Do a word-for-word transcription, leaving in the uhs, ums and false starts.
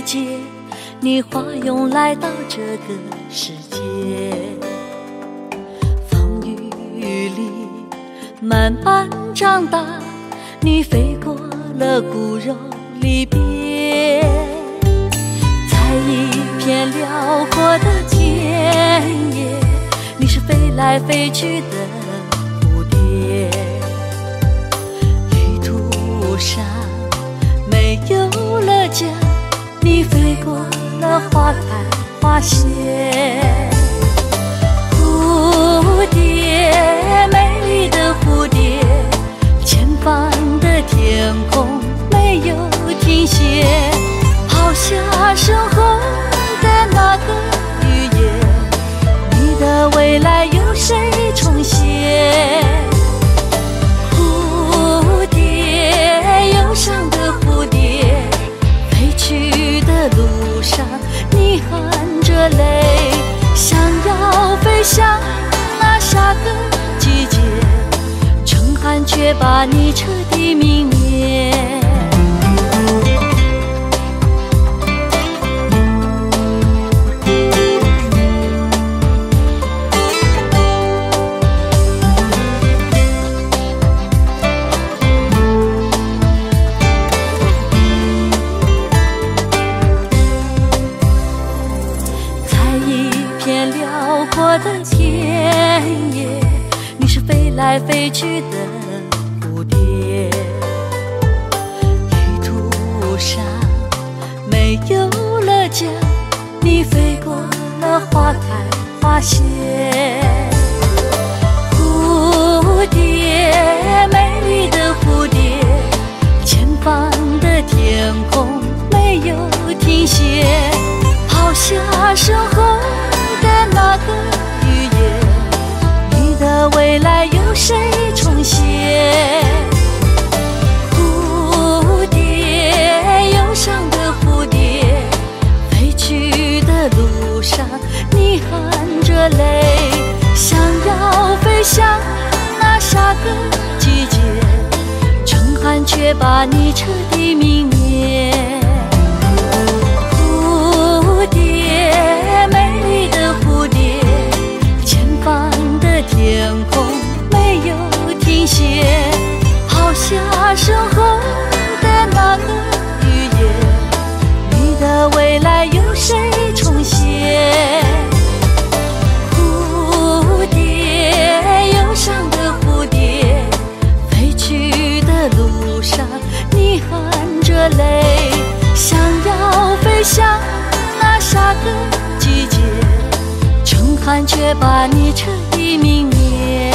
界，你化蛹来到这个世界。风雨里慢慢长大，你飞过了骨肉离别，在一片辽阔的田野，你是飞来飞去的蝴蝶。旅途上没有了家，你飞过了花开花谢。蝴蝶，美丽的蝴蝶，前方的天空没有停歇，抛下身后的那个雨夜，你的未来有谁重现？蝴蝶，忧伤的蝴蝶，飞去的路上你含着泪，想要飞向那下个季节，春寒却把你彻底泯灭。片辽阔的田野，你是飞来飞去的蝴蝶。旅途上没有了家，你飞过了花开花谢。蝴蝶，美丽的蝴蝶，前方的天空没有停歇，抛下身后的那个雨夜，你的未来有谁重现？蝴蝶，忧伤的蝴蝶，飞去的路上你含着泪，想要飞向那下个季节，春寒却把你彻底泯灭。蝴蝶，美丽的蝴蝶，前方的天空没有停歇，抛下身后的那个雨夜，你的未来有谁重现？蝴蝶，忧伤的蝴蝶，飞去的路上你含着泪，想要飞向那下个季节，春寒却把你彻底泯灭。